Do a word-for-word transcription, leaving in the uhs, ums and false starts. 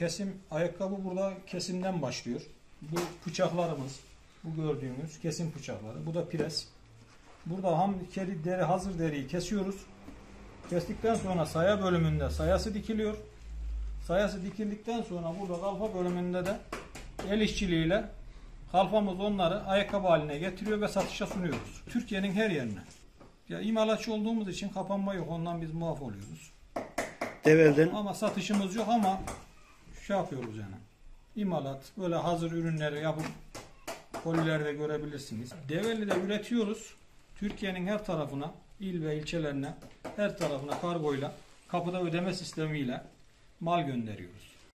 kesim, ayakkabı burada kesimden başlıyor. Bu bıçaklarımız, bu gördüğümüz kesim bıçakları. Bu da pres. Burada ham kedi deri, hazır deriyi kesiyoruz. Kestikten sonra saya bölümünde sayası dikiliyor. Sayası dikildikten sonra burada kalfa bölümünde de el işçiliğiyle kalfamız onları ayakkabı haline getiriyor ve satışa sunuyoruz. Türkiye'nin her yerine. Ya imalatçı olduğumuz için kapanma yok. Ondan biz muaf oluyoruz. Devel'den. Ama satışımız yok ama şey yapıyoruz yani. İmalat, böyle hazır ürünleri yapıp kolilerde görebilirsiniz. Develi'de üretiyoruz. Türkiye'nin her tarafına, il ve ilçelerine, her tarafına kargoyla, kapıda ödeme sistemiyle mal gönderiyoruz.